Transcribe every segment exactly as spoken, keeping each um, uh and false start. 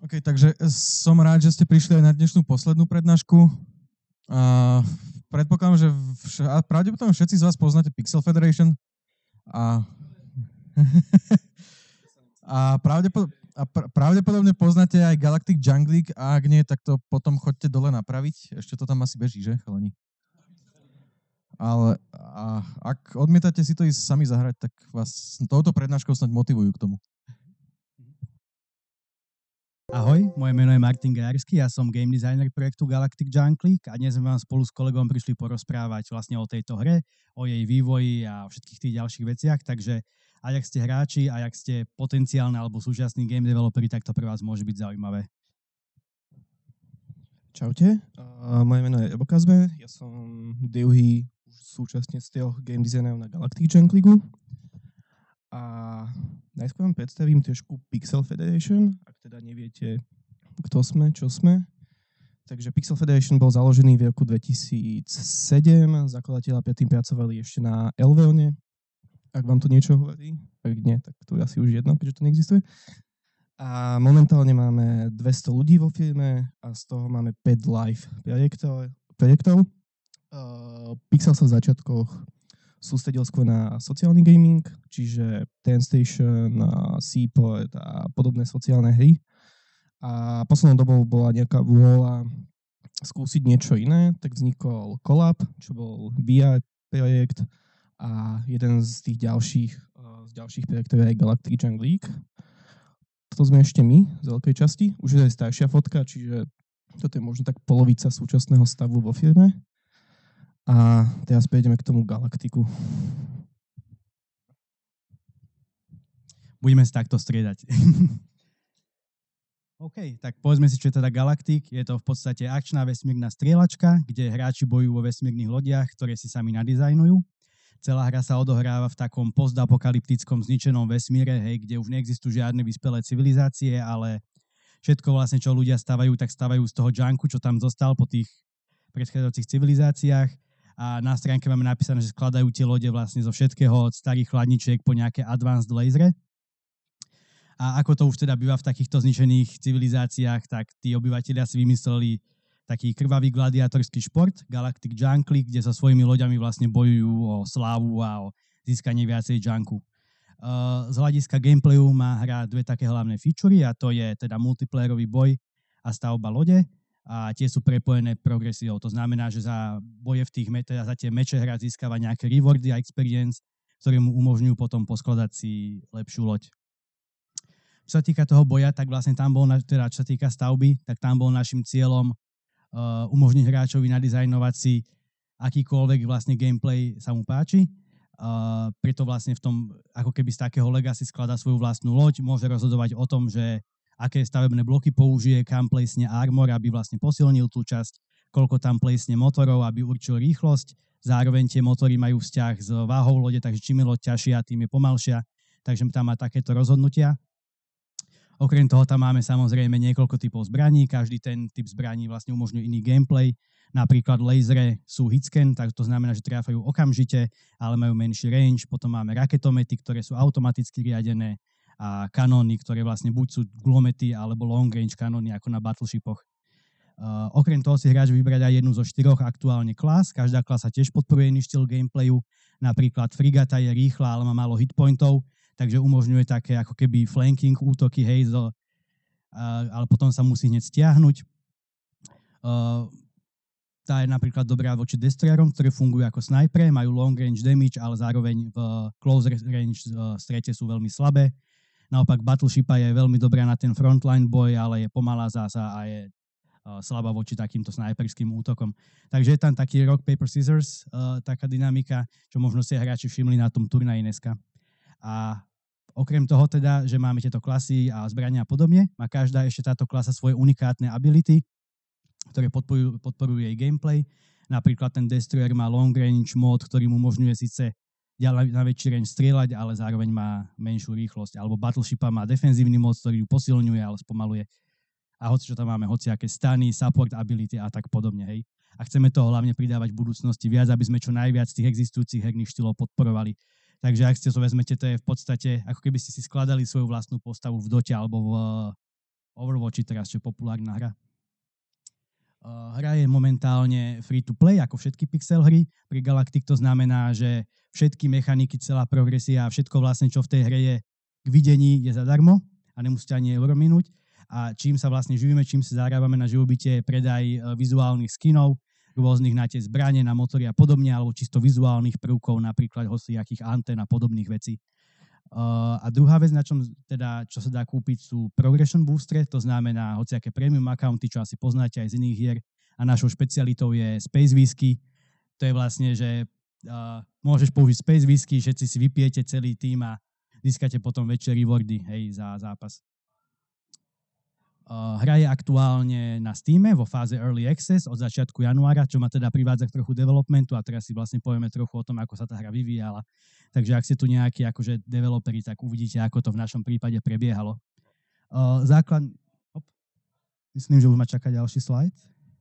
OK, takže som rád, že ste prišli aj na dnešnú poslednú prednášku. Uh, predpokladám, že vš- a pravdepodobne všetci z vás poznáte Pixel Federation. A, a, pravdepod- a pr- pravdepodobne poznáte aj Galactic Jungle League, a ak nie, tak to potom choďte dole napraviť. Ešte to tam asi beží, že, chalani? Ale a, ak odmietate si to ísť sami zahrať, tak vás touto prednáškou snad motivujú k tomu. Ahoj, moje meno je Martin Gársky, ja som game designer projektu Galactic Jungle League a dnes sme vám spolu s kolegom prišli porozprávať vlastne o tejto hre, o jej vývoji a o všetkých tých ďalších veciach, takže aj ak ste hráči, aj ak ste potenciálne alebo súčasní game developeri, tak to pre vás môže byť zaujímavé. Čaute, uh, moje meno je Ebo Kazbe, ja som druhý súčasne z troch game designerov na Galactic Jungle League. A najskôr vám predstavím trošku Pixel Federation, ak teda neviete, kto sme, čo sme. Takže Pixel Federation bol založený v roku dvetisícsedem, zakladatelia predtým pracovali ešte na Elveone, ak vám to niečo hovorí. Ak nie, tak to je asi už jedno, keďže to neexistuje. A momentálne máme dvesto ľudí vo firme a z toho máme päť live projektov. projektov. Uh, Pixel sa v začiatkoch sústredil skôr na sociálny gaming, čiže Tenstation, Seaport a podobné sociálne hry. A poslednou dobou bola nejaká vôľa skúsiť niečo iné, tak vznikol Collab, čo bol vé er projekt a jeden z tých ďalších, z ďalších projektov je Galactic Jungle League. Toto sme ešte my z veľkej časti, už je aj staršia fotka, čiže toto je možno tak polovica súčasného stavu vo firme. A teraz prejdeme k tomu Galaktiku. Budeme sa takto striedať. OK, tak povedzme si, čo je teda Galactic. Je to v podstate akčná vesmírna strieľačka, kde hráči bojujú vo vesmírnych lodiach, ktoré si sami nadizajnujú. Celá hra sa odohráva v takom postapokalyptickom zničenom vesmíre, hej, kde už neexistujú žiadne vyspelé civilizácie, ale všetko vlastne, čo ľudia stavajú, tak stavajú z toho junku, čo tam zostal po tých predchádzajúcich civilizáciách. A na stránke máme napísané, že skladajú tie lode vlastne zo všetkého, od starých chladničiek po nejaké advanced lasery. A ako to už teda býva v takýchto zničených civilizáciách, tak tí obyvatelia si vymysleli taký krvavý gladiátorský šport, Galactic Jungle League, kde so svojimi loďami vlastne bojujú o slávu a o získanie viacej junku. Z hľadiska gameplayu má hra dve také hlavné featurey, a to je teda multiplayerový boj a stavba lode. A tie sú prepojené progresiou. To znamená, že za boje v tých meče, za tie meče hra získava nejaké rewardy a experience, ktoré mu umožňujú potom poskladať si lepšiu loď. Čo sa týka toho boja, tak vlastne tam bol, teda čo sa týka stavby, tak tam bol našim cieľom uh, umožniť hráčovi nadizajnovať si akýkoľvek vlastne gameplay sa mu páči. Uh, preto vlastne v tom, ako keby z takého legacy skladá svoju vlastnú loď, môže rozhodovať o tom, že aké stavebné bloky použije, kam plesne armor, aby vlastne posilnil tú časť, koľko tam plesne motorov, aby určil rýchlosť. Zároveň tie motory majú vzťah s váhou lode, takže čím je loď ťažšia, tým je pomalšia, takže tam má takéto rozhodnutia. Okrem toho tam máme samozrejme niekoľko typov zbraní, každý ten typ zbraní vlastne umožňuje iný gameplay. Napríklad lasery sú hitscan, tak to znamená, že tráfajú okamžite, ale majú menší range. Potom máme raketomety, ktoré sú automaticky riadené, a kanóny, ktoré vlastne buď sú glomety alebo long range kanóny ako na battleshipoch. Uh, okrem toho si hráč vybrať aj jednu zo štyroch aktuálne klas. Každá klasa tiež podporuje iný štýl gameplayu. Napríklad frigata je rýchla, ale má málo hitpointov, takže umožňuje také ako keby flanking útoky, hej, zo, uh, ale potom sa musí hneď stiahnuť. Uh, tá je napríklad dobrá voči destroyerom, ktoré fungujú ako snajpre, majú long range damage, ale zároveň v close range uh, strete sú veľmi slabé. Naopak Battleshipa je veľmi dobrá na ten frontline boj, ale je pomalá zasa a je uh, slabá voči takýmto snajperským útokom. Takže je tam taký rock, paper, scissors, uh, taká dynamika, čo možno si hráči všimli na tom turnaji dneska. A okrem toho teda, že máme tieto klasy a zbrania a podobne, má každá ešte táto klasa svoje unikátne ability, ktoré podporujú, podporujú jej gameplay. Napríklad ten Destroyer má long range mod, ktorý mu umožňuje síce na väčší range strieľať, ale zároveň má menšiu rýchlosť. Alebo Battleshipa má defenzívny mod, ktorý ju posilňuje, ale spomaluje. A hoci čo tam máme, hociaké stany, support ability a tak podobne. Hej. A chceme toho hlavne pridávať v budúcnosti viac, aby sme čo najviac tých existujúcich herných štýlov podporovali. Takže ak ste to vezmete, to je v podstate, ako keby ste si skladali svoju vlastnú postavu v Dote alebo v Overwatchi teraz, čo je populárna hra. Uh, hra je momentálne free-to-play, ako všetky pixel hry. Pri Galactic to znamená, že všetky mechaniky, celá progresia a všetko vlastne, čo v tej hre je k videní, je zadarmo a nemusíte ani euro minúť. A čím sa vlastne živíme, čím sa zarábame na živobytie, predaj uh, vizuálnych skinov, rôznych na tie zbrane, na motory a podobne, alebo čisto vizuálnych prvkov, napríklad hociakých antén a podobných vecí. Uh, a druhá vec, na čom teda, čo sa dá kúpiť, sú progression boostre, to znamená hociaké premium accounty, čo asi poznáte aj z iných hier. A našou špecialitou je Space Whisky. To je vlastne, že uh, môžeš použiť Space Whisky, všetci si vypijete celý tým a získate potom väčšie rewardy, hej, za zápas. Uh, hra je aktuálne na Steame vo fáze Early Access od začiatku januára, čo ma teda privádza k trochu developmentu a teraz si vlastne povieme trochu o tom, ako sa tá hra vyvíjala. Takže ak ste tu nejakí akože developeri, tak uvidíte, ako to v našom prípade prebiehalo. Uh, základ... Op. Myslím, že už ma čaká ďalší slajd.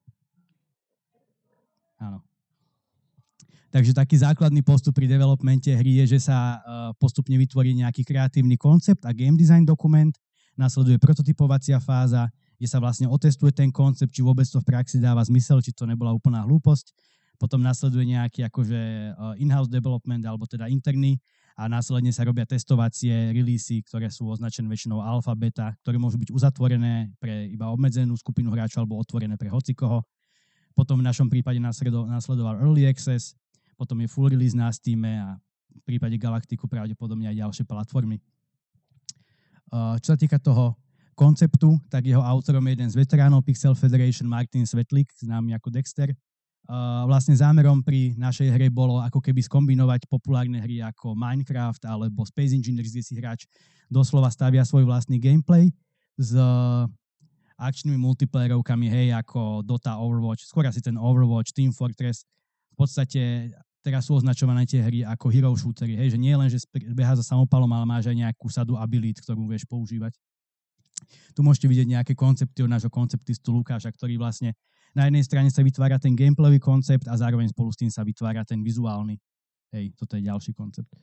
Áno. Takže taký základný postup pri developmente hry je, že sa uh, postupne vytvorí nejaký kreatívny koncept a game design dokument. Nasleduje prototypovacia fáza, kde sa vlastne otestuje ten koncept, či vôbec to v praxi dáva zmysel, či to nebola úplná hlúposť. Potom nasleduje nejaký akože in-house development, alebo teda interný a následne sa robia testovacie releasy, ktoré sú označené väčšinou alfa, beta, ktoré môžu byť uzatvorené pre iba obmedzenú skupinu hráčov alebo otvorené pre hocikoho. Potom v našom prípade nasledoval Early Access, potom je full release na Steame a v prípade Galactiku pravdepodobne aj ďalšie platformy. Čo sa týka toho konceptu, tak jeho autorom je jeden z veteránov Pixel Federation, Martin Svetlik, známy ako Dexter. Vlastne zámerom pri našej hre bolo ako keby skombinovať populárne hry ako Minecraft alebo Space Engineers, kde si hráč doslova stavia svoj vlastný gameplay s akčnými multiplayerovkami, hej, ako Dota, Overwatch, skôr asi ten Overwatch, Team Fortress. V podstate teraz sú označované tie hry ako hero shootery, hej, že nie len, že beha za samopalom, ale máš aj nejakú sadu abilit, ktorú vieš používať. Tu môžete vidieť nejaké koncepty od nášho konceptistu Lukáša, ktorý vlastne na jednej strane sa vytvára ten gameplayový koncept a zároveň spolu s tým sa vytvára ten vizuálny. Hej, toto je ďalší koncept.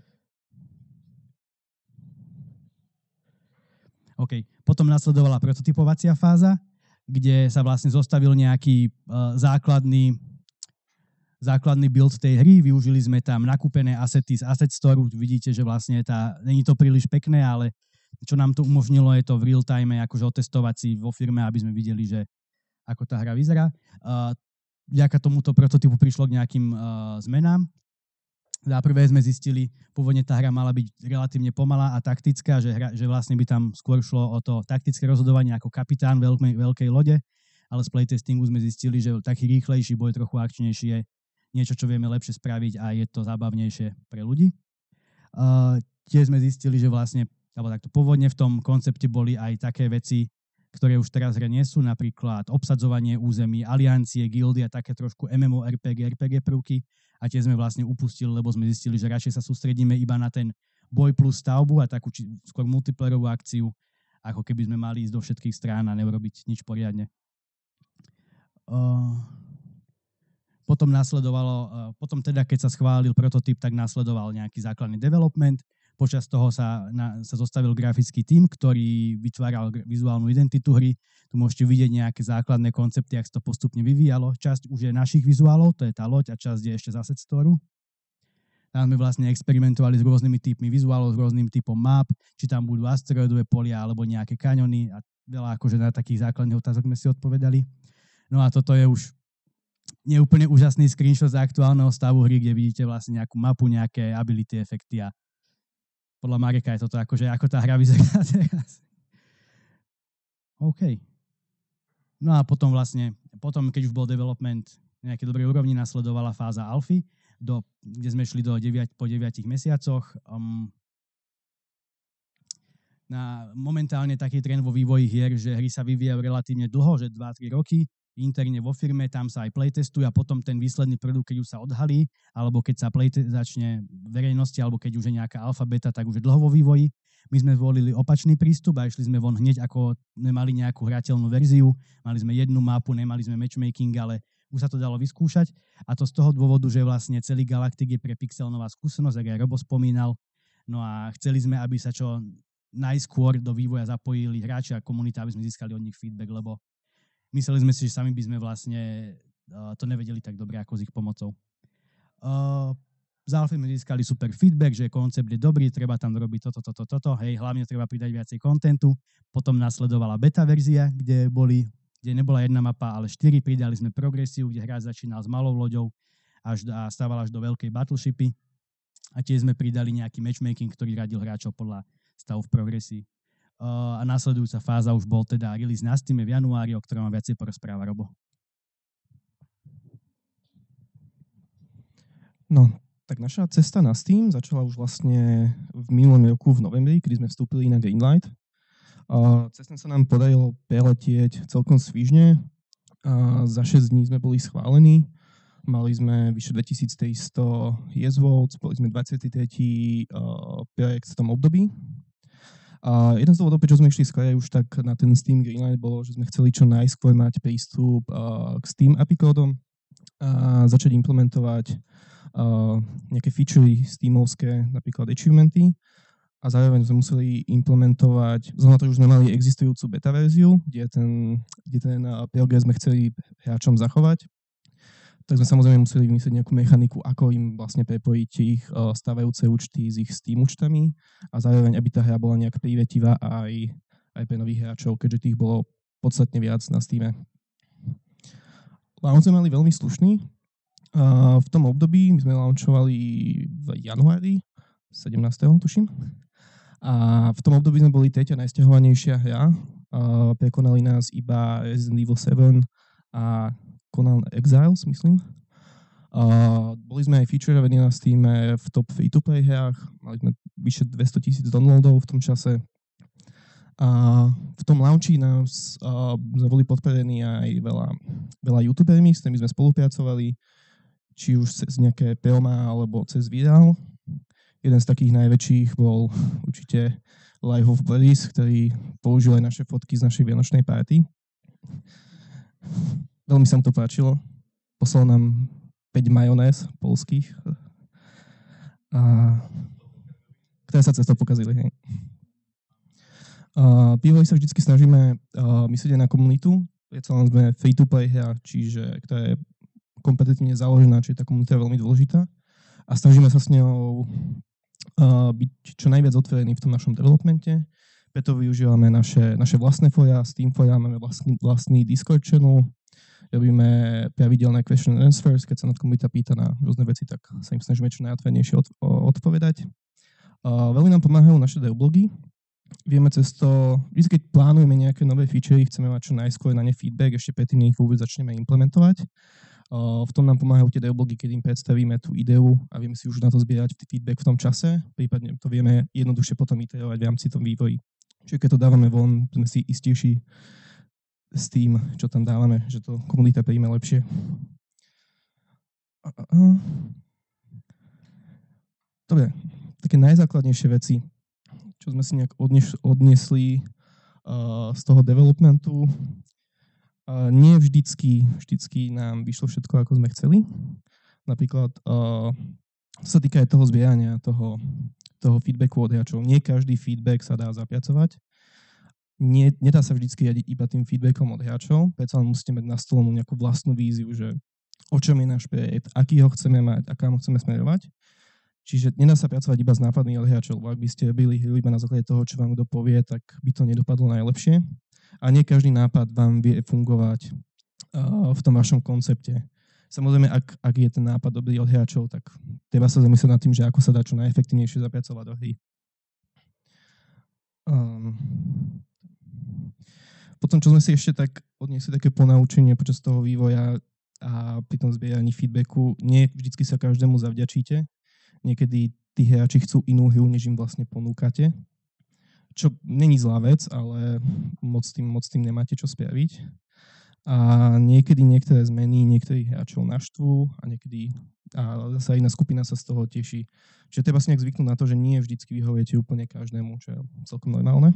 OK, potom nasledovala prototypovacia fáza, kde sa vlastne zostavil nejaký uh, základný základný build tej hry, využili sme tam nakúpené asety z Asset Store, vidíte, že vlastne tá, není to príliš pekné, ale čo nám to umožnilo, je to v real time, akože otestovať si vo firme, aby sme videli, že ako tá hra vyzerá. Uh, vďaka tomuto prototypu prišlo k nejakým uh, zmenám. Za prvé sme zistili, pôvodne tá hra mala byť relatívne pomalá a taktická, že, hra, že vlastne by tam skôr šlo o to taktické rozhodovanie ako kapitán veľkej, veľkej lode, ale z playtestingu sme zistili, že taký rýchlejší boj, trochu akčnejší je niečo, čo vieme lepšie spraviť a je to zábavnejšie pre ľudí. Uh, tiež sme zistili, že vlastne, alebo takto pôvodne v tom koncepte boli aj také veci, ktoré už teraz hre nie sú, napríklad obsadzovanie území, aliancie, gildy a také trošku MMORPG, er pé gé prvky a tie sme vlastne upustili, lebo sme zistili, že radšej sa sústredíme iba na ten boj plus stavbu a takú či, skôr multiplayerovú akciu, ako keby sme mali ísť do všetkých strán a neurobiť nič poriadne. Uh... Potom nasledovalo, potom teda, keď sa schválil prototyp, tak nasledoval nejaký základný development. Počas toho sa, na, sa zostavil grafický tím, ktorý vytváral vizuálnu identitu hry. Tu môžete vidieť nejaké základné koncepty, ak sa to postupne vyvíjalo. Časť už je našich vizuálov, to je tá loď, a časť je ešte z Asset Store. Tam sme vlastne experimentovali s rôznymi typmi vizuálov, s rôznym typom map, či tam budú asteroidové polia alebo nejaké kaňony a veľa akože na takých základných otázok sme si odpovedali. No a toto je už nie úplne úžasný screenshot z aktuálneho stavu hry, kde vidíte vlastne nejakú mapu, nejaké ability, efekty a podľa Mareka je toto akože, ako tá hra vyzerá teraz. OK. No a potom vlastne, potom keď už bol development nejaké dobrej úrovni, nasledovala fáza alfy, do, kde sme šli do deviat, po deviatich mesiacoch. Um, na momentálne taký trend vo vývoji hier, že hry sa vyvíjajú relatívne dlho, že dva tri roky, interne vo firme, tam sa aj playtestuje a potom ten výsledný produkt, keď už sa odhalí, alebo keď sa playtest začne v verejnosti, alebo keď už je nejaká alfa, beta, tak už je dlho vo vývoji. My sme zvolili opačný prístup a išli sme von hneď, ako nemali nejakú hrateľnú verziu. Mali sme jednu mapu, nemali sme matchmaking, ale už sa to dalo vyskúšať. A to z toho dôvodu, že vlastne celý Galactic je pre Pixel nová skúsenosť, ak aj Robo spomínal. No a chceli sme, aby sa čo najskôr do vývoja zapojili hráči a komunita, aby sme získali od nich feedback, lebo mysleli sme si, že sami by sme vlastne uh, to nevedeli tak dobre ako s ich pomocou. Uh, z Alfy sme získali super feedback, že koncept je dobrý, treba tam robiť toto, toto, toto, hej, hlavne treba pridať viacej kontentu. Potom nasledovala beta verzia, kde boli, kde nebola jedna mapa, ale štyri, pridali sme progresiu, kde hráč začínal s malou loďou až a stával až do veľkej battleshipy. A tiež sme pridali nejaký matchmaking, ktorý radil hráčov podľa stavu v progresii. Uh, a následujúca fáza už bol teda release na Steam v januári, o ktorom vám viacej porozpráva Robo. No, tak naša cesta na Steam začala už vlastne v minulom roku v novembri, kedy sme vstúpili na Greenlight. Uh, cestne sa nám podarilo preletieť celkom svižne. Uh, za šesť dní sme boli schválení. Mali sme vyše dvetisíctristo jezvov, boli sme dvadsiaty tretí Uh, projekt v tom období. A jeden z dôvodov, prečo sme išli skôr už tak na ten Steam Greenlight, bolo, že sme chceli čo najskôr mať prístup uh, k Steam á pé í kódom a začať implementovať uh, nejaké featurey Steamovské, napríklad achievementy. A zároveň sme museli implementovať, vzhľadom na to, že už sme mali existujúcu beta verziu, kde ten, kde ten uh, progres sme chceli hráčom zachovať, tak sme samozrejme museli vymyslieť nejakú mechaniku, ako im vlastne prepojiť ich uh, stávajúce účty s ich Steam účtami a zároveň, aby tá hra bola nejak prívetivá aj, aj pre nových hráčov, keďže tých bolo podstatne viac na Steame. Launch sme mali veľmi slušný. Uh, v tom období my sme launchovali v januári, sedemnásteho tuším. A v tom období sme boli tretia najsťahovanejšia hra. Uh, prekonali nás iba Resident Evil sedem a Conan Exiles, myslím. Uh, boli sme aj featureovaní na Steam v top free-to-play hrách. Mali sme vyše dvestotisíc downloadov v tom čase. A v tom launchi nás uh, sme boli podporení aj veľa, veľa youtubermi, s ktorými sme spolupracovali, či už cez nejaké Pelma alebo cez Viral. Jeden z takých najväčších bol určite Life of Boris, ktorý použil aj naše fotky z našej vianočnej party. Veľmi sa mu to páčilo. Poslal nám päť majonéz polských, a, ktoré sa cez to pokazili. Hej. Uh, Pívali sa vždy snažíme uh, myslieť na komunitu. Predsa len sme free-to-play hra, čiže ktorá je kompetentne založená, čiže tá komunita je veľmi dôležitá. A snažíme sa s ňou uh, byť čo najviac otvorení v tom našom developmente. Preto využívame naše, naše vlastné fóra, Steam fóra, máme vlastný, vlastný Discord channel, robíme pravidelné question and answers, keď sa na komunita pýta na rôzne veci, tak sa im snažíme čo najotvornejšie od, odpovedať. Uh, veľmi nám pomáhajú naše devblogy. Vieme cez to, vždy keď plánujeme nejaké nové featurey, chceme mať čo najskôr na ne feedback, ešte predtým, než ich vôbec začneme implementovať. Uh, v tom nám pomáhajú tie devblogy, keď im predstavíme tú ideu a vieme si už na to zbierať feedback v tom čase, prípadne to vieme jednoduchšie potom iterovať v rámci tom vývoji. Čiže keď to dávame von, sme si istejší s tým, čo tam dávame, že to komunita príjme lepšie. A, a, a. Dobre, také najzákladnejšie veci, čo sme si nejak odnes, odnesli uh, z toho developmentu. Uh, nie vždycky, vždycky nám vyšlo všetko, ako sme chceli. Napríklad, uh, to sa týka aj toho zbierania, toho, toho feedbacku od hráčov. Nie každý feedback sa dá zapiacovať. Nie, nedá sa vždycky riadiť iba tým feedbackom od hráčov, predsa len musíte mať nastolenú nejakú vlastnú víziu, že o čom je náš projekt, aký ho chceme mať a kam ho chceme smerovať. Čiže nedá sa pracovať iba s nápadmi od hráčov, lebo ak by ste robili hru iba na základe toho, čo vám kto povie, tak by to nedopadlo najlepšie. A nie každý nápad vám vie fungovať uh, v tom vašom koncepte. Samozrejme, ak, ak je ten nápad dobrý od hráčov, tak treba sa zamyslieť nad tým, že ako sa dá čo najefektívnejšie zapracovať do hry. Um, Potom, čo sme si ešte tak odniesli také ponaučenie počas toho vývoja a pri tom zbieraní feedbacku, nie vždycky sa každému zavďačíte. Niekedy tí hráči chcú inú hru, než im vlastne ponúkate. Čo není zlá vec, ale moc tým, moc tým nemáte čo spraviť. A niekedy niektoré zmeny niektorých hráčov naštvú a niekedy a zase iná skupina sa z toho teší. Čiže treba si nejak zvyknúť na to, že nie vždycky vyhoviete úplne každému, čo je celkom normálne.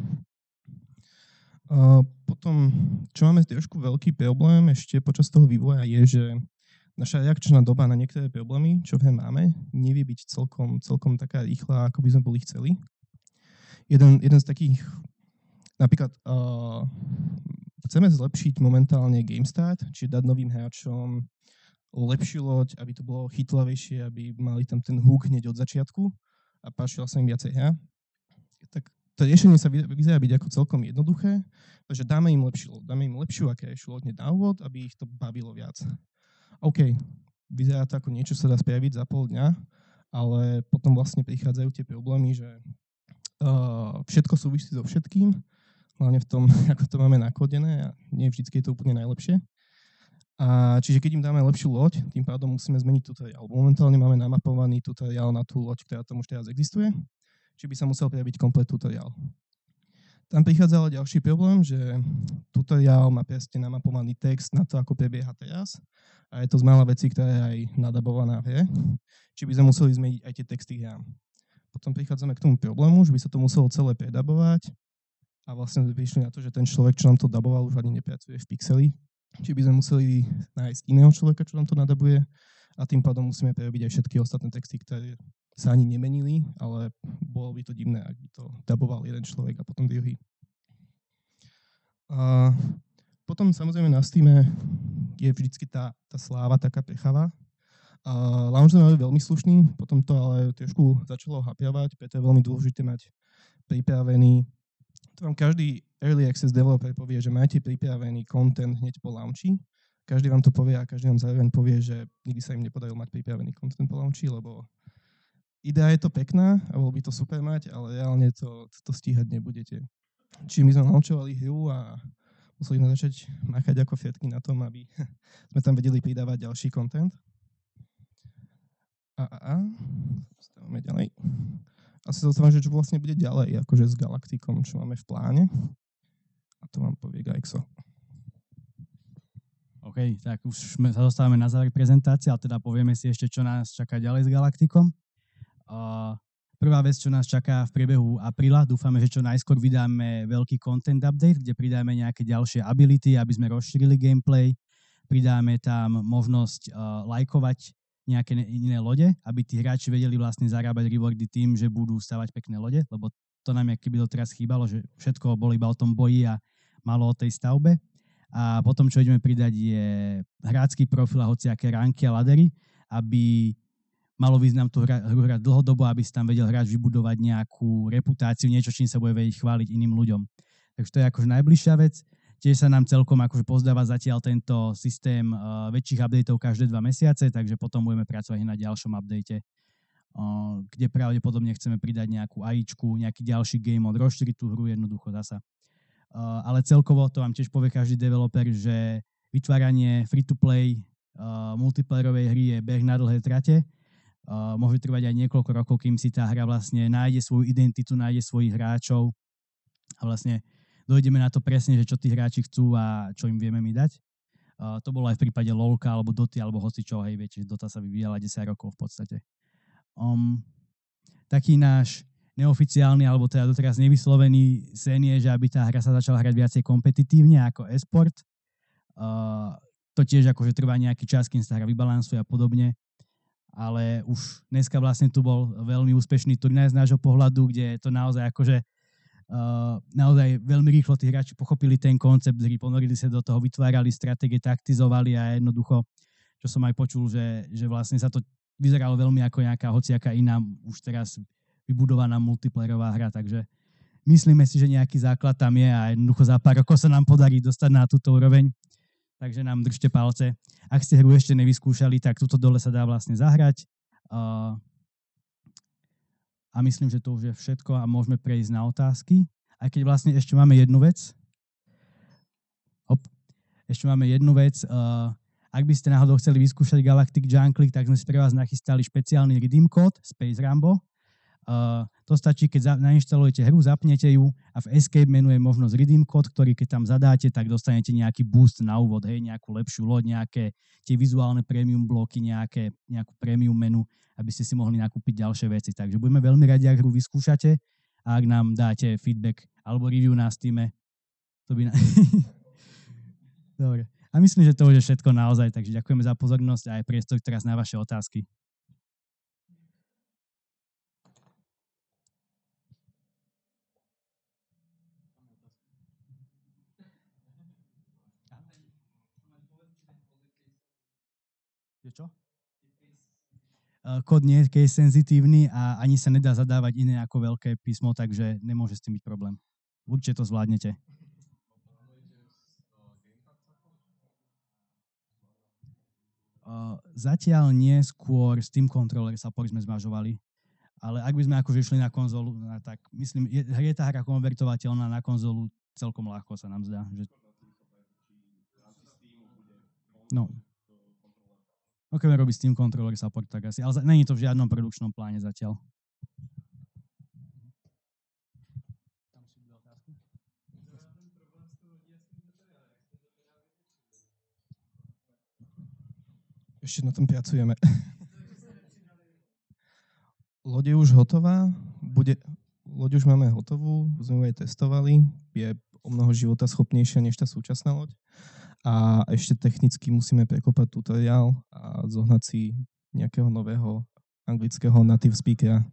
Uh, potom, čo máme trošku veľký problém ešte počas toho vývoja je, že naša reakčná doba na niektoré problémy, čo v hre máme, nevie byť celkom, celkom taká rýchla, ako by sme boli chceli. jeden, jeden z takých, napríklad uh, chceme zlepšiť momentálne GameStart, čiže dať novým hráčom lepšiu loď, aby to bolo chytlavejšie, aby mali tam ten hook hneď od začiatku a páčila sa im viacej hra. Tak to riešenie sa vyzerá byť ako celkom jednoduché, takže dáme im lepšiu loď, dáme im lepšiu a krajšiu loď na úvod, aby ich to bavilo viac. OK, vyzerá to ako niečo sa dá spraviť za pol dňa, ale potom vlastne prichádzajú tie problémy, že uh, všetko súvisí so všetkým, hlavne v tom, ako to máme nakodené a nie vždycky je to úplne najlepšie. A čiže keď im dáme lepšiu loď, tým pádom musíme zmeniť tutoriál. Momentálne máme namapovaný tutoriál na tú loď, ktorá tam už teraz existuje, či by sa musel prejaviť komplet tutoriál. Tam prichádza ale ďalší problém, že tutoriál má presne namapovaný text na to, ako prebieha teraz a je to z mála vecí, ktorá je aj nadabovaná v hre, či by sme museli zmeniť aj tie texty hrám. Potom prichádzame k tomu problému, že by sa to muselo celé predabovať a vlastne vyšli na to, že ten človek, čo nám to daboval, už ani nepracuje v Pixeli. Či by sme museli nájsť iného človeka, čo nám to nadabuje a tým pádom musíme prerobiť aj všetky ostatné texty, ktoré sa ani nemenili, ale bolo by to divné, ak by to daboval jeden človek a potom druhý. A potom samozrejme na Steame je vždycky tá, tá sláva taká pechavá. A launch je veľmi slušný, potom to ale trošku začalo hapiavať, preto je veľmi dôležité mať pripravený. To vám každý Early Access developer povie, že máte pripravený content hneď po launchi. Každý vám to povie a každý vám zároveň povie, že nikdy sa im nepodarilo mať pripravený content po launchi, lebo idea je to pekná a bolo by to super mať, ale reálne to, to stíhať nebudete. Čiže my sme launchovali hru a museli sme začať máchať ako fiatky na tom, aby sme tam vedeli pridávať ďalší content. A, a, a, stávame ďalej. Asi zaujímavé, že čo vlastne bude ďalej, akože s Galacticom, čo máme v pláne. A to vám povie Gaixo. OK, tak už sme, sa dostávame na záver prezentácie, ale teda povieme si ešte, čo nás čaká ďalej s Galacticom. Uh, prvá vec, čo nás čaká v priebehu apríla, dúfame, že čo najskôr vydáme veľký content update, kde pridáme nejaké ďalšie ability, aby sme rozšírili gameplay. Pridáme tam možnosť uh, lajkovať nejaké iné lode, aby tí hráči vedeli vlastne zarábať rewardy tým, že budú stavať pekné lode, lebo to nám keby to teraz chýbalo, že všetko bolo iba o tom boji a malo o tej stavbe. A potom, čo ideme pridať, je hrácky profil a hociaké ranky a ladery, aby malo význam tú hru hrať dlhodobo, aby si tam vedel hráč vybudovať nejakú reputáciu, niečo, čím sa bude vedieť chváliť iným ľuďom. Takže to je akože najbližšia vec. Tiež sa nám celkom akože pozdáva zatiaľ tento systém uh, väčších updateov každé dva mesiace, takže potom budeme pracovať na ďalšom update, uh, kde pravdepodobne chceme pridať nejakú AIčku, nejaký ďalší game mod, rozšíriť tú hru jednoducho zasa. Uh, ale celkovo to vám tiež povie každý developer, že vytváranie free-to-play uh, multiplayerovej hry je beh na dlhé trate. Uh, môže trvať aj niekoľko rokov, kým si tá hra vlastne nájde svoju identitu, nájde svojich hráčov a vlastne dojdeme na to presne, že čo tí hráči chcú a čo im vieme my dať. Uh, to bolo aj v prípade LoLka, alebo Doty, alebo hocičo, hej, viete, že Dota sa vyvíjala desať rokov v podstate. Um, taký náš neoficiálny, alebo teda doteraz nevyslovený sen je, že aby tá hra sa začala hrať viacej kompetitívne ako e-sport. Uh, to tiež akože trvá nejaký čas, kým sa hra vybalansuje a podobne. Ale už dneska vlastne tu bol veľmi úspešný turnaj z nášho pohľadu, kde to naozaj akože Uh, naozaj veľmi rýchlo tí hráči pochopili ten koncept hry, ponorili sa do toho, vytvárali stratégie, taktizovali a jednoducho, čo som aj počul, že, že vlastne sa to vyzeralo veľmi ako nejaká hociaká iná už teraz vybudovaná multiplayerová hra, takže myslíme si, že nejaký základ tam je a jednoducho za pár rokov sa nám podarí dostať na túto úroveň, takže nám držte palce. Ak ste hru ešte nevyskúšali, tak tuto dole sa dá vlastne zahrať. Uh, A myslím, že to už je všetko a môžeme prejsť na otázky. Aj keď vlastne ešte máme jednu vec. Hop. Ešte máme jednu vec. Uh, ak by ste náhodou chceli vyskúšať Galactic Jungle, tak sme si pre vás nachystali špeciálny redeem kód Space Rambo. Uh, to stačí, keď za- nainštalujete hru, zapnete ju a v Escape menu je možnosť redeem kód, ktorý keď tam zadáte, tak dostanete nejaký boost na úvod, hej, nejakú lepšiu loď, nejaké tie vizuálne premium bloky, nejaké, nejakú premium menu, aby ste si mohli nakúpiť ďalšie veci. Takže budeme veľmi radi, ak hru vyskúšate a ak nám dáte feedback alebo review na Steame. To by na... Dobre. A myslím, že to už je všetko naozaj, takže ďakujeme za pozornosť a aj priestor teraz na vaše otázky. Je čo? Uh, kód nie je case senzitívny a ani sa nedá zadávať iné ako veľké písmo, takže nemôže s tým byť problém. Určite to zvládnete. Uh, zatiaľ nie, skôr Steam Controller support sme zvažovali. Ale ak by sme akože išli na konzolu, no, tak myslím, je, je tá hra konvertovateľná na konzolu celkom ľahko sa nám zdá. Že... No. Okrem robí Steam Controller support, tak asi. Ale není to v žiadnom produkčnom pláne zatiaľ. Ešte na tom pracujeme. Loď je už hotová, bude, loď už máme hotovú, sme ju aj testovali, je o mnoho života schopnejšia než tá súčasná loď. A ešte technicky musíme prekopať tutoriál a zohnať si nejakého nového anglického native speakera.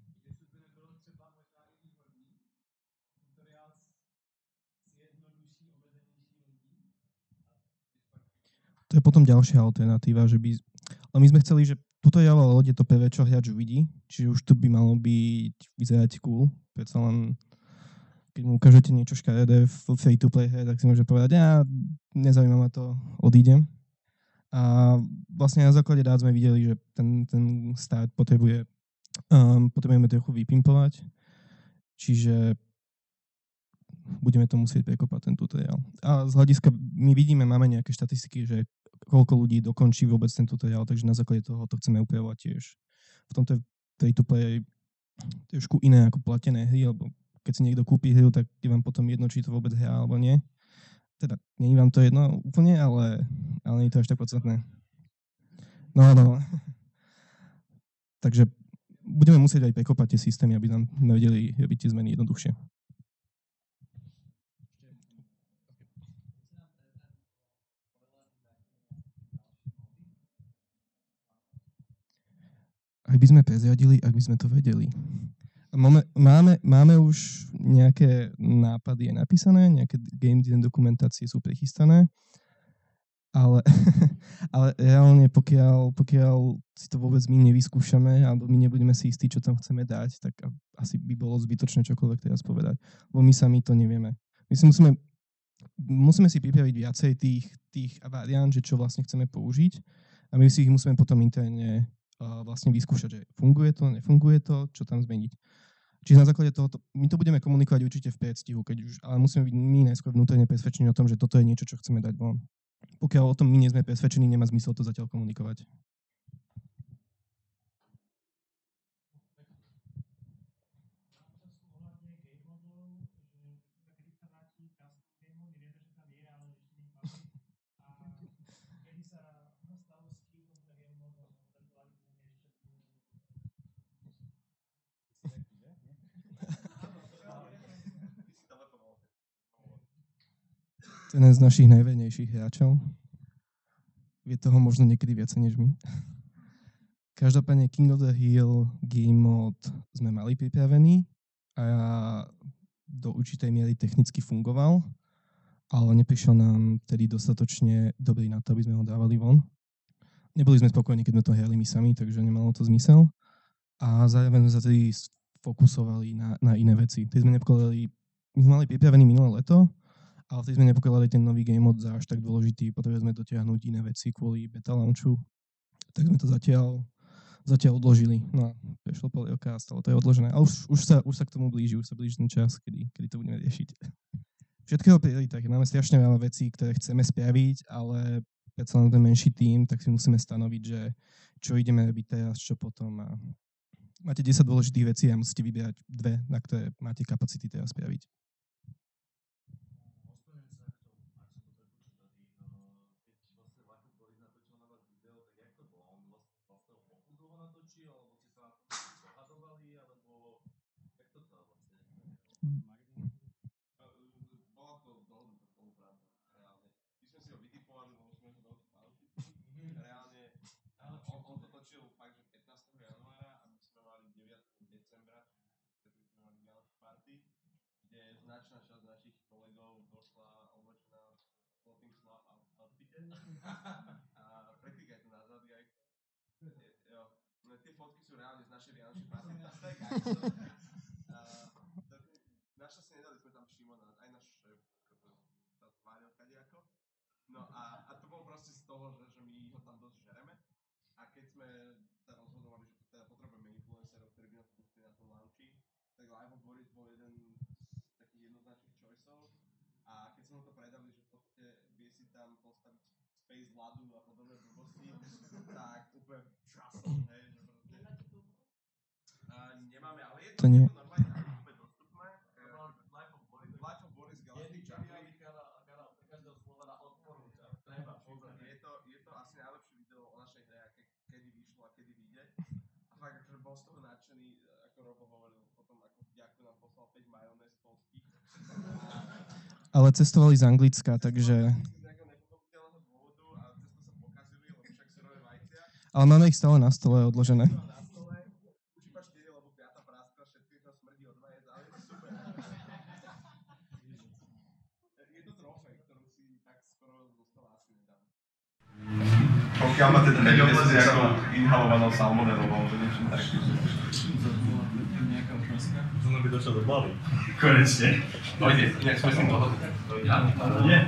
To je potom ďalšia alternatíva, že by... Ale my sme chceli, že tutoriál ale loď je to prvé, čo hráč uvidí, čiže už tu by malo byť vyzerať cool. Predsa len, keď mu ukážete niečo škaredé v free-to-play hre, tak si môže povedať, ja nezaujíma ma to, odídem. A vlastne na základe dát sme videli, že ten, ten start potrebuje, um, potrebujeme trochu vypimpovať, čiže budeme to musieť prekopať ten tutoriál. A z hľadiska, my vidíme, máme nejaké štatistiky, že koľko ľudí dokončí vôbec ten tutoriál, takže na základe toho to chceme upravovať tiež. V tomto free-to-play trošku iné ako platené hry, alebo keď si niekto kúpi hru, tak je vám potom jedno, či to vôbec hrá, alebo nie. Teda, nie je vám to jedno úplne, ale, ale nie je to až tak podstatné. No, no. Takže budeme musieť aj prekopať tie systémy, aby nám vedeli robiť tie zmeny jednoduchšie. Ak by sme prezradili, ak by sme to vedeli. Máme, máme, máme už nejaké nápady napísané, nejaké game design dokumentácie sú prechystané, ale, ale reálne pokiaľ, pokiaľ si to vôbec my nevyskúšame, alebo my nebudeme si istí, čo tam chceme dať, tak asi by bolo zbytočné čokoľvek teraz povedať, lebo my sami to nevieme. My si musíme, musíme si pripraviť viacej tých, tých variant, že čo vlastne chceme použiť a my si ich musíme potom interne vlastne vyskúšať, že funguje to, nefunguje to, čo tam zmeniť. Čiže na základe toho, my to budeme komunikovať určite v predstihu, keď už, ale musíme byť my najskôr vnútorne presvedčení o tom, že toto je niečo, čo chceme dať von. Pokiaľ o tom my nie sme presvedčení, nemá zmysel to zatiaľ komunikovať. To je jeden z našich najvernejších hráčov. Vie toho možno niekedy viacej než my. Každopádne King of the Hill game mod sme mali pripravený a do určitej miery technicky fungoval, ale neprišiel nám tedy dostatočne dobrý na to, aby sme ho dávali von. Neboli sme spokojní, keď sme to hrali my sami, takže nemalo to zmysel. A zároveň sme sa tedy fokusovali na, na iné veci. Tedy sme nepokladali, my sme mali pripravený minulé leto, ale vtedy sme nepokladali ten nový game mod za až tak dôležitý, potrebujeme sme dotiahnuť iné veci kvôli beta launchu, tak sme to zatiaľ, zatiaľ odložili. No a prešlo pol roka a stalo to je odložené. A už, už, sa, už sa k tomu blíži, už sa blíži ten čas, kedy, kedy to budeme riešiť. Všetkého prioritách. Máme strašne veľa vecí, ktoré chceme spraviť, ale predsa len ten menší tím, tak si musíme stanoviť, že čo ideme robiť teraz, čo potom. A máte desať dôležitých vecí a musíte vyberať dve, na ktoré máte kapacity teraz spraviť. Kde značná časť našich kolegov došla oblečená v clothing swap outfite. A preklikajte na Zadgajk tie fotky sú reálne z našej vianočnej party. Tak aj to. Naša si nedali sme tam Šimona, aj náš šéf sa tváril kadejako. No a, a to bolo proste z toho, že, že my ho tam dosť žereme. A keď sme sa rozhodovali, že teda potrebujeme influencerov, ktorí by nás pustili na tom launchi, tak Live of Boris bol jeden z takých jednoznačných choiceov. A keď sme ho to predali, že v podstate vie si tam postaviť Space Vladu a podobné blbosti, tak úplne časom, hej, že proste... Uh, nemáme, ale je to, To nie. je to normálne úplne dostupné. Life of Boris, Life of Boris Galactic Jungle. Každého Slovana odporúča. Treba pozrieť. Je to, je to asi najlepšie video o našej hre, aké, kedy vyšlo a kedy vyjde. A fakt, akože bol z toho nadšený, ako Robo hovoril, potom ako ďakujem nám poslal päť majonés polských. Ale cestovali z Anglicka, takže... Z nejakého nepochopiteľného dôvodu a cesto sa pokazili, lebo však surové vajcia. Ale máme ich stále na stole odložené. Na stole, už iba štyri, lebo piata práskla, všetky to smrdí od vajec, ale je to super. Je to trofej, ktorú si tak skoro dostala asi nedám. Pokiaľ máte ten neviete s nejakou inhalovanou salmonelou, že niečo také. Znovu by došiel do Bali. Konečne. Pojde, nejak sme s tým dohodli. Ja? Nie.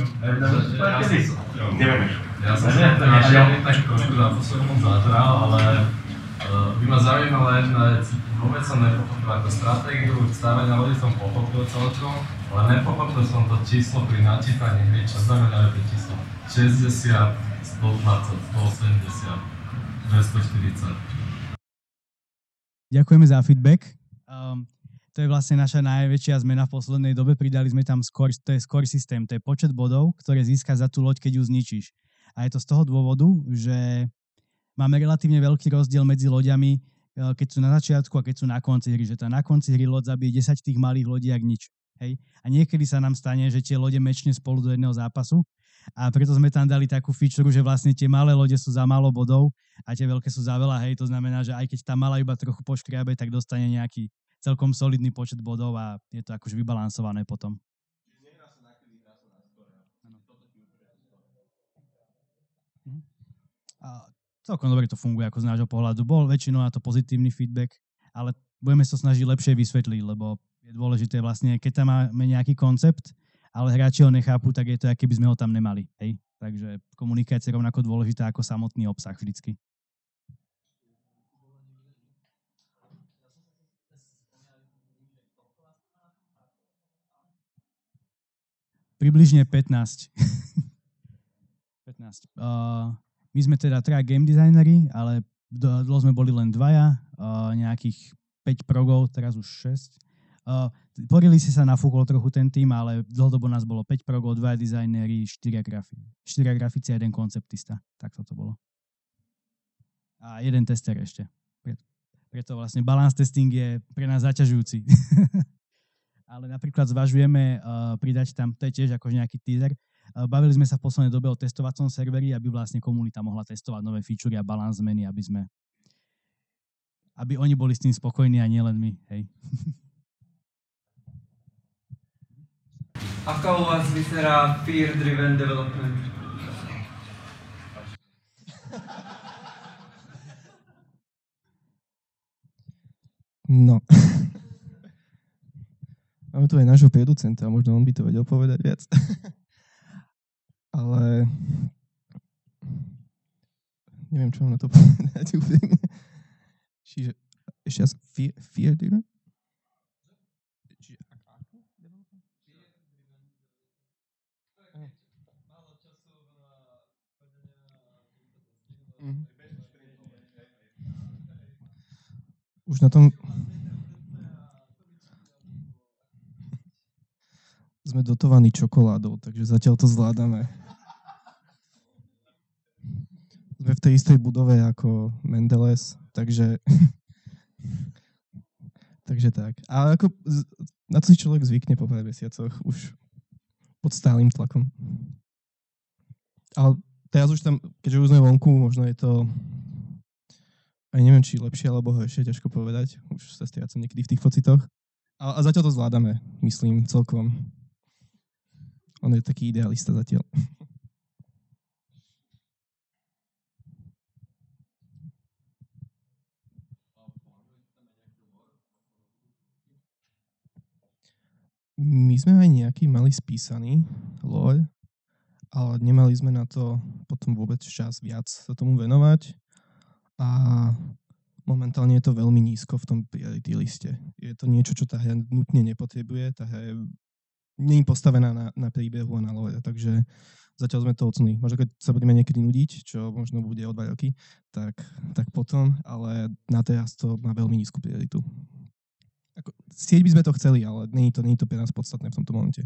Nevieme. Ja som sa to nešiel tak trošku na poslednom zátral, ale uh, by ma zaujímala jedna vec. Vôbec som nepochopil ako stratégiu stavenia lodi som pochopil celkom, ale nepochopil som to číslo pri načítaní hry, čo znamená to číslo šesťdesiat, stodvadsať, stoosemdesiat, dvestoštyridsať. Ďakujeme za feedback. Um, to je vlastne naša najväčšia zmena v poslednej dobe. Pridali sme tam score, to je score systém, to je počet bodov, ktoré získaš za tú loď, keď ju zničíš. A je to z toho dôvodu, že máme relatívne veľký rozdiel medzi loďami, keď sú na začiatku a keď sú na konci hry. Že tá na konci hry loď zabije desať tých malých lodí jak nič. Hej? A niekedy sa nám stane, že tie lode mečne spolu do jedného zápasu. A preto sme tam dali takú feature, že vlastne tie malé lode sú za málo bodov a tie veľké sú za veľa. Hej? To znamená, že aj keď tá malá iba trochu poškriabe, tak dostane nejaký celkom solidný počet bodov a je to akože vybalansované potom. A celkom dobre to funguje ako z nášho pohľadu. Bol väčšinou na to pozitívny feedback, ale budeme sa snažiť lepšie vysvetliť, lebo je dôležité vlastne, keď tam máme nejaký koncept, ale hráči ho nechápu, tak je to, ako keby sme ho tam nemali. Hej? Takže komunikácia je rovnako dôležitá ako samotný obsah vždycky. Približne pätnásť. pätnásť. Uh, my sme teda traja game designeri, ale dlho sme boli len dvaja, uh, nejakých päť progov, teraz už šesť. Uh, porili si sa nafúkol trochu ten tým, ale dlhodobo nás bolo päť progov, dvaja dizajneri, štyria grafi. štyria grafici a jeden konceptista. Tak to bolo. A jeden tester ešte. Preto, preto vlastne balance testing je pre nás zaťažujúci. Ale napríklad zvažujeme uh, pridať tam, to je tiež ako nejaký teaser, uh, bavili sme sa v poslednej dobe o testovacom serveri, aby vlastne komunita mohla testovať nové featurey a balance zmeny, aby sme, aby oni boli s tým spokojní a nielen my, hej. Ako u vás vyzerá peer-driven development? No. Máme tu aj nášho producenta, možno on by to vedel povedať viac. Ale neviem, čo mám na to povedať úplne. Čiže ešte raz, fear, fear driven? Čiže akú? Mm. Už na tom sme dotovaní čokoládou, takže zatiaľ to zvládame. Sme v tej istej budove ako Mendeles, takže takže tak. A ako na to si človek zvykne po pár mesiacoch už pod stálym tlakom. Ale teraz už tam, keďže už sme vonku, možno je to aj neviem, či lepšie alebo horšie, ťažko povedať. Už sa strácam niekedy v tých pocitoch. A, a zatiaľ to zvládame, myslím, celkom. On je taký idealista zatiaľ. My sme aj nejaký mali spísaný lore, ale nemali sme na to potom vôbec čas viac sa tomu venovať a momentálne je to veľmi nízko v tom priority liste. Je to niečo, čo tá hra nutne nepotrebuje, tá hra je nie je postavená na, na príbehu a na lore, takže zatiaľ sme to odsunuli. Možno keď sa budeme niekedy nudiť, čo možno bude o dva roky, tak, tak potom, ale na teraz to má veľmi nízku prioritu. Ako, sieť by sme to chceli, ale nie je to, nie je to pre nás podstatné v tomto momente.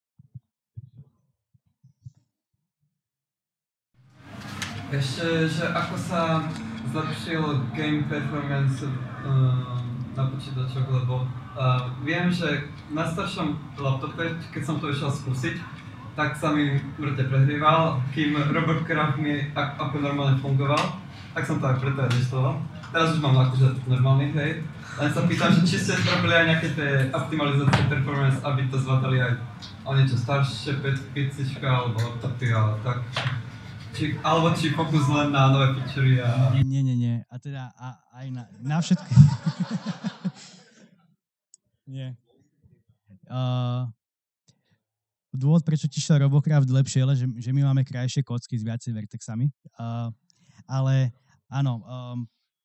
Ešte, že ako sa zlepšil game performance uh, na počítačoch, lebo uh, viem, že na staršom laptope, keď som to išiel skúsiť, tak sa mi mŕte prehrieval, kým Robocraft mi ako normálne fungoval, tak som to aj preto aj vyštoval. Teraz už mám akože normálny, hej. Len sa pýtam, že či ste robili aj nejaké tie optimalizácie performance, aby to zvládali aj o niečo staršie pecička alebo laptopy a tak. Či, alebo či fokus len na nové featurey a... Nie, nie, nie. A teda a, aj na, na všetko... nie. Uh, dôvod, prečo ti šiel Robocraft lepšie, je, že, že my máme krajšie kocky s viacej vertexami. Uh, ale áno, um,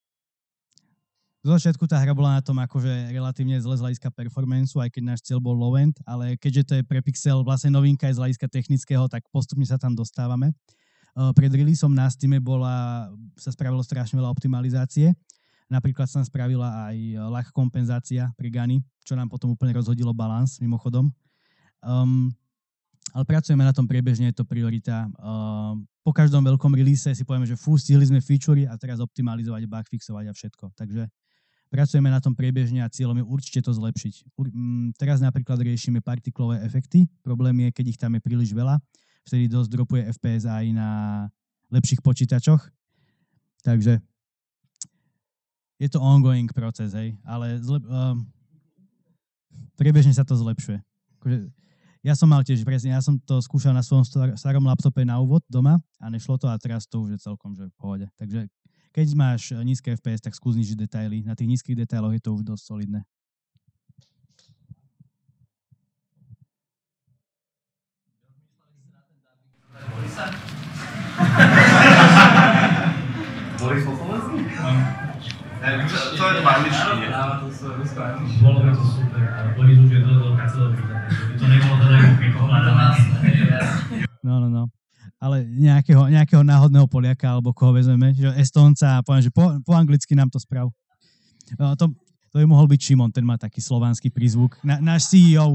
zo začiatku tá hra bola na tom akože relatívne zle z hľadiska performanceu, aj keď náš cieľ bol low-end, ale keďže to je pre Pixel vlastne novinka aj z hľadiska technického, tak postupne sa tam dostávame. Uh, pred releaseom na Steame bola, sa spravilo strašne veľa optimalizácie. Napríklad sa nám spravila aj lag kompenzácia pri Gany, čo nám potom úplne rozhodilo balans, mimochodom. Um, ale pracujeme na tom priebežne, je to priorita. Uh, po každom veľkom release si povieme, že fú, stihli sme featurey a teraz optimalizovať, bugfixovať a všetko. Takže pracujeme na tom priebežne a cieľom je určite to zlepšiť. Um, teraz napríklad riešime partiklové efekty. Problém je, keď ich tam je príliš veľa. Vtedy dosť dropuje ef pé es aj na lepších počítačoch. Takže je to ongoing proces, hej, ale zlep, um, priebežne sa to zlepšuje. Akože, ja som mal tiež presne, ja som to skúšal na svojom star- starom laptope na úvod doma a nešlo to a teraz to už je celkom že v pohode. Takže keď máš nízke ef pé es, tak skús znižiť detaily. Na tých nízkych detailoch je to už dosť solidné. Boris Fosolesný? Ne, to je angličtí, nie? Áno, to sú rusko angličtí. Bolo by to super, ale Boris už je dosť veľká celebrita, takže by to nebolo teda úplne pohľadané. No, no, no. Ale nejakého, nejakého náhodného Poliaka, alebo koho vezmeme, že Estónca a poviem, že po, po anglicky nám to sprav. No, to, to by mohol byť Šimon, ten má taký slovanský prízvuk. Na, náš sí í ó.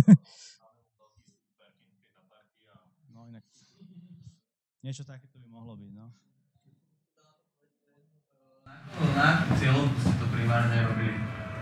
No, inak. Niečo takéto by mohlo byť, no. Na akú cieľovku si to primárne robili?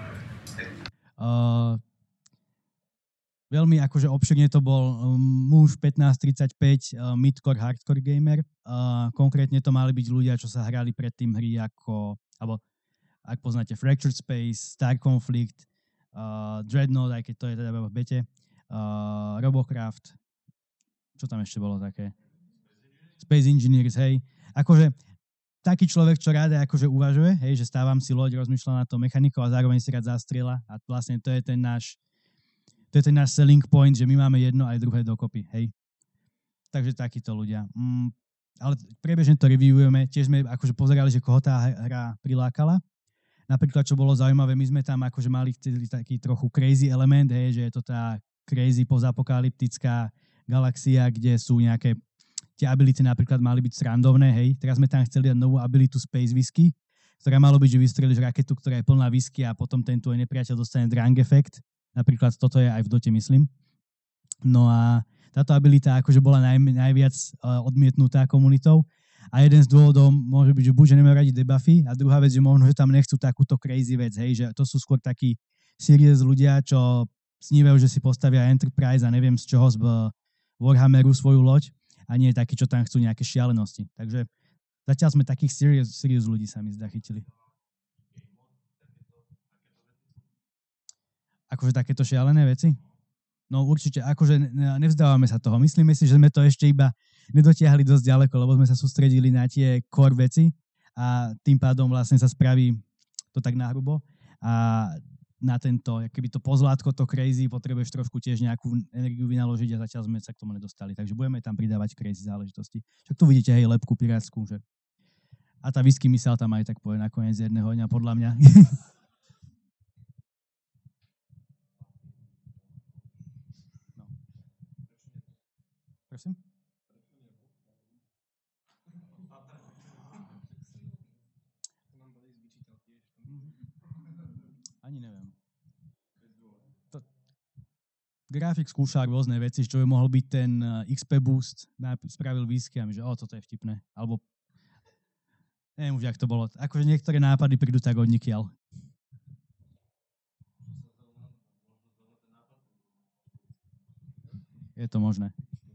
Uh, veľmi akože obširne to bol um, muž pätnásť tridsaťpäť, uh, midcore, hardcore gamer. Uh, konkrétne to mali byť ľudia, čo sa hrali predtým hry ako, alebo ak poznáte Fractured Space, Star Conflict, uh, Dreadnought, aj keď to je teda v bete, uh, Robocraft, čo tam ešte bolo také? Space Engineers, hej. Akože taký človek, čo rád akože uvažuje, hej, že stávam si loď, rozmýšľam na to mechanikou a zároveň si rád zastrieľa a vlastne to je ten náš to je ten náš selling point, že my máme jedno aj druhé dokopy, hej. Takže takíto ľudia. Mm, ale priebežne to reviewujeme, tiež sme akože pozerali, že koho tá hra prilákala. Napríklad, čo bolo zaujímavé, my sme tam akože mali taký trochu crazy element, hej, že je to tá crazy pozapokalyptická galaxia, kde sú nejaké tie ability napríklad mali byť srandovné, hej. Teraz sme tam chceli dať novú abilitu Space Whisky, ktorá malo byť, že vystrelíš raketu, ktorá je plná whisky a potom ten tvoj nepriateľ dostane drang efekt. Napríklad toto je aj v Dote, myslím. No a táto abilita akože bola naj, najviac uh, odmietnutá komunitou a jeden z dôvodov môže byť, že buď, že nemajú radi debuffy a druhá vec, že možno, že tam nechcú takúto crazy vec, hej, že to sú skôr takí serious ľudia, čo snívajú, že si postavia Enterprise a neviem z čoho z Warhammeru svoju loď, a nie takí, čo tam chcú nejaké šialenosti. Takže zatiaľ sme takých serious, serious ľudí sa mi zdá chytili. Akože takéto šialené veci? No určite, akože nevzdávame sa toho. Myslíme si, že sme to ešte iba nedotiahli dosť ďaleko, lebo sme sa sústredili na tie core veci a tým pádom vlastne sa spraví to tak nahrubo. A na tento, keby to pozlátko, to crazy, potrebuješ trošku tiež nejakú energiu vynaložiť a zatiaľ sme sa k tomu nedostali. Takže budeme tam pridávať crazy záležitosti. Čo tu vidíte, hej, lepku pirátsku, že... A tá whisky mysel tam aj tak povie nakoniec jedného dňa, podľa mňa. No. Prosím? Ani neviem. To... Grafik skúšal rôzne veci, čo by mohol byť ten iks pé boost, spravil whisky a mi, že o, toto je vtipné. Alebo neviem už, jak to bolo. Akože niektoré nápady prídu tak od nikiaľ. Je to možné.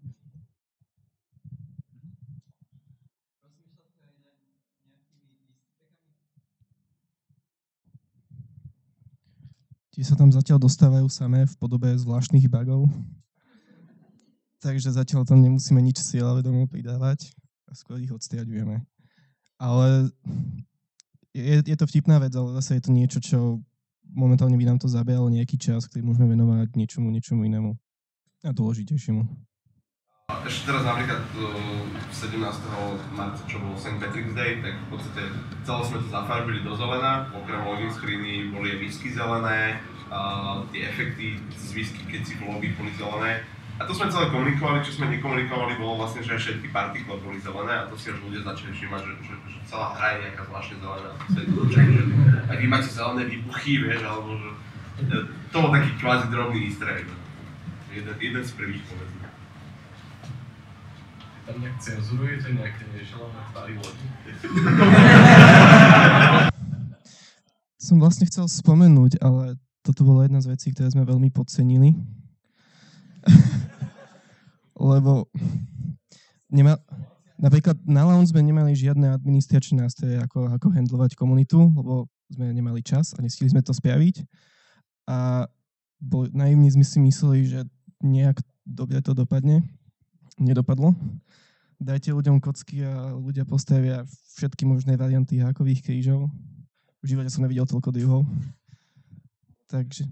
Tie sa tam zatiaľ dostávajú samé v podobe zvláštnych bugov. Takže zatiaľ tam nemusíme nič cieľavedomo pridávať a skôr ich odstriaďujeme. Ale je, je to vtipná vec, ale zase je to niečo, čo momentálne by nám to zabíjalo nejaký čas, ktorý môžeme venovať niečomu, niečomu inému a dôležitejšiemu. Ešte teraz napríklad sedemnásteho marca, čo bol Saint Patrick's Day, tak v podstate celé sme to zafarbili do zelená, okrem login screeny boli aj whisky zelené, a tie efekty z whisky, keď si v lobby boli zelené. A to sme celé komunikovali, čo sme nekomunikovali, bolo vlastne, že aj všetky partikle boli zelené a to si už ľudia začali všimať, že, že, že celá hra je nejaká zvláštne zelená. Že aj vy máte zelené výbuchy, vieš, alebo že to bol taký kvázi drobný easter egg. Jeden, jeden z prvých, povedzme. Tam nejak cenzurujete nejaké nešelené tvary lodi? Som vlastne chcel spomenúť, ale toto bola jedna z vecí, ktoré sme veľmi podcenili. Lebo nema, napríklad na Launch sme nemali žiadne administračné nástroje, ako, ako handlovať komunitu, lebo sme nemali čas a nestihli sme to spraviť. A bol, naivní sme si mysleli, že nejak dobre to dopadne. Nedopadlo. Dajte ľuďom kocky a ľudia postavia všetky možné varianty hákových krížov. V živote som nevidel toľko druhov. Takže...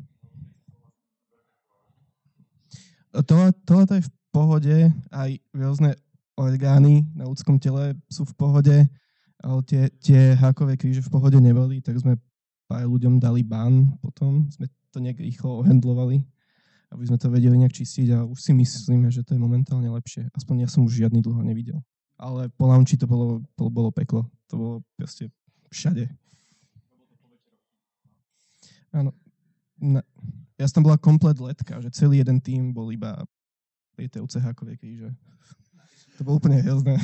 Tohle, tohle je v pohode, aj rôzne orgány na ľudskom tele sú v pohode, ale tie, tie hákové kríže v pohode neboli, tak sme pár ľuďom dali ban potom, sme to nejak rýchlo ohandlovali, aby sme to vedeli nejak čistiť a už si myslíme, že to je momentálne lepšie. Aspoň ja som už žiadny dlho nevidel. Ale po launchi to bolo, to bolo peklo. To bolo proste všade. Áno. Na, ja som tam bola komplet letka, že celý jeden tím bol iba pri té hákové kríže. To bolo úplne hrozné.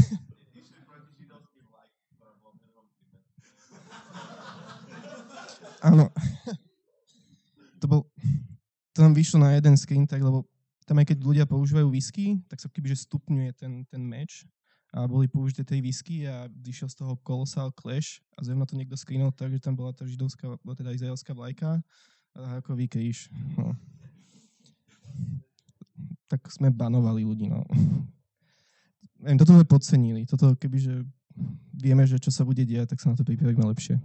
Áno. To bol... To nám vyšlo na jeden screen tak, lebo tam aj keď ľudia používajú whisky, tak sa kebyže stupňuje ten, ten meč a boli použité tej whisky a vyšiel z toho Colossal Clash a zrovna to niekto screenol tak, že tam bola tá židovská, teda izraelská vlajka a hákový kríž. No. Tak sme banovali ľudí, no. Neviem, toto sme podcenili. Toto kebyže vieme, že čo sa bude diať, tak sa na to pripravíme lepšie.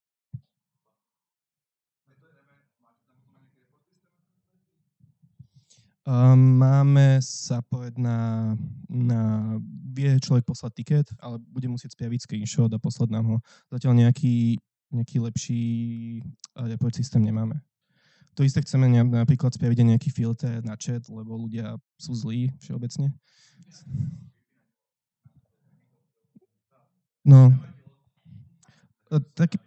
Um, máme sa povedať na, na... Vie človek poslať tiket, ale bude musieť spraviť screenshot a poslať nám ho. Zatiaľ nejaký, nejaký lepší report systém nemáme. To isté chceme napríklad spraviť aj nejaký filter na chat, lebo ľudia sú zlí všeobecne. No. Taký...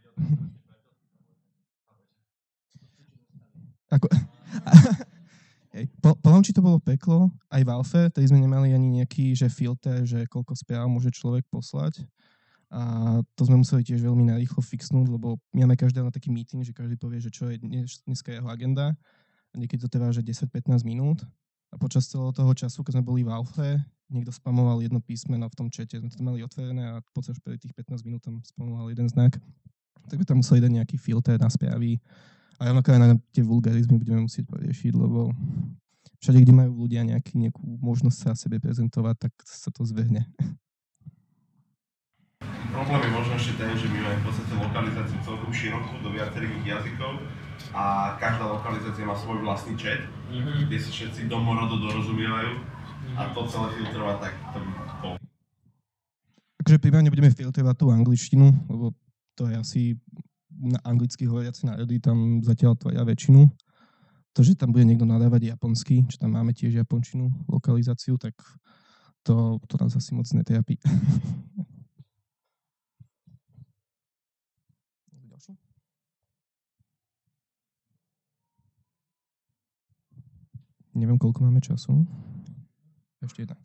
Ako... Po, po launchi to bolo peklo, aj v alfe, tedy sme nemali ani nejaký že filter, že koľko správ môže človek poslať. A to sme museli tiež veľmi narýchlo fixnúť, lebo my máme každý na taký meeting, že každý povie, že čo je dnes, dneska jeho agenda. A niekedy to trvá, že desať pätnásť minút. A počas celého toho času, keď sme boli v alfe, niekto spamoval jedno písmeno v tom čete. Sme to mali otvorené a počas tých pätnásť minút tam spamoval jeden znak. Tak by tam museli dať nejaký filter na správy. A rovnako aj na tie vulgarizmy budeme musieť poriešiť, lebo všade, kde majú ľudia nejaký, nejakú možnosť sa sebe prezentovať, tak sa to zvrhne. problém je možno ešte ten, že my máme v podstate lokalizáciu celkom širokú do viacerých jazykov a každá lokalizácia má svoj vlastný chat, mm-hmm. kde sa všetci domorodo dorozumievajú a to celé filtrovať, tak to by bol. Takže primárne budeme filtrovať tú angličtinu, lebo to je asi na anglicky hovoriaci národy, tam zatiaľ tvoria väčšinu. To, že tam bude niekto nadávať japonsky, že tam máme tiež japončinu, lokalizáciu, tak to, to nás asi moc netrápi. Neviem, koľko máme času. Ešte jedna.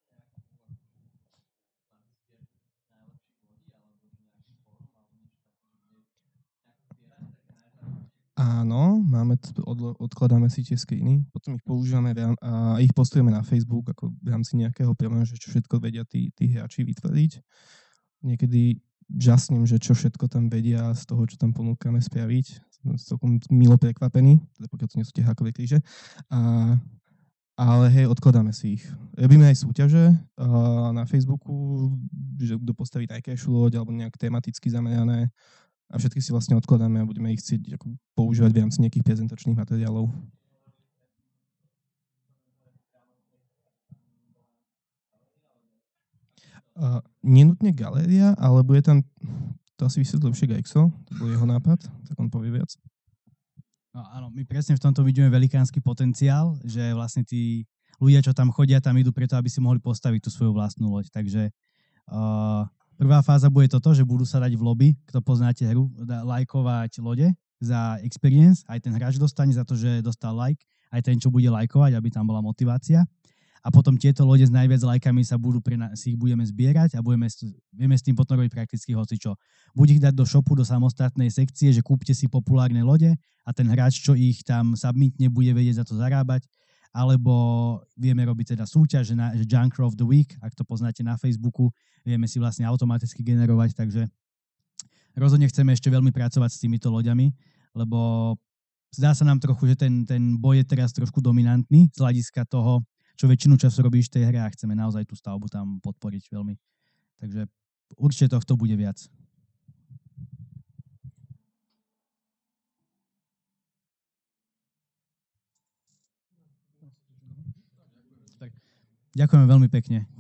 Áno, máme, od, odkladáme si tie screeny, potom ich používame a ich postujeme na Facebook ako v rámci nejakého problému, že čo všetko vedia tí, tí hráči vytvoriť. Niekedy žasnem, že čo všetko tam vedia z toho, čo tam ponúkame spraviť. Som celkom milo prekvapený, teda pokiaľ to nie sú tie hákové kríže. A, ale hej, odkladáme si ich. Robíme aj súťaže a na Facebooku, že kto postaví najkrajšiu loď alebo nejak tematicky zamerané. A všetky si vlastne odkladáme a budeme ich chcieť ako používať v rámci nejakých prezentačných materiálov. Uh, nenutne galéria, ale bude tam, to asi vysvetlil lepšie Gexo, to bol jeho nápad, tak on povie viac. No áno, my presne v tomto vidíme velikánsky potenciál, že vlastne tí ľudia, čo tam chodia, tam idú preto, aby si mohli postaviť tú svoju vlastnú loď. Takže uh, prvá fáza bude toto, že budú sa dať v lobby, kto poznáte hru, da, lajkovať lode za experience, aj ten hráč dostane za to, že dostal like, aj ten, čo bude lajkovať, aby tam bola motivácia. A potom tieto lode s najviac lajkami sa budú pre nás, si ich budeme zbierať a budeme, vieme s tým potom robiť prakticky hocičo. Buď ich dať do shopu, do samostatnej sekcie, že kúpte si populárne lode a ten hráč, čo ich tam submitne, bude vedieť za to zarábať, alebo vieme robiť teda súťaž, že, na, že Junker of the Week, ak to poznáte na Facebooku, vieme si vlastne automaticky generovať, takže rozhodne chceme ešte veľmi pracovať s týmito loďami, lebo zdá sa nám trochu, že ten, ten boj je teraz trošku dominantný z hľadiska toho, čo väčšinu času robíš v tej hre a chceme naozaj tú stavbu tam podporiť veľmi. Takže určite tohto bude viac. Ďakujeme veľmi pekne.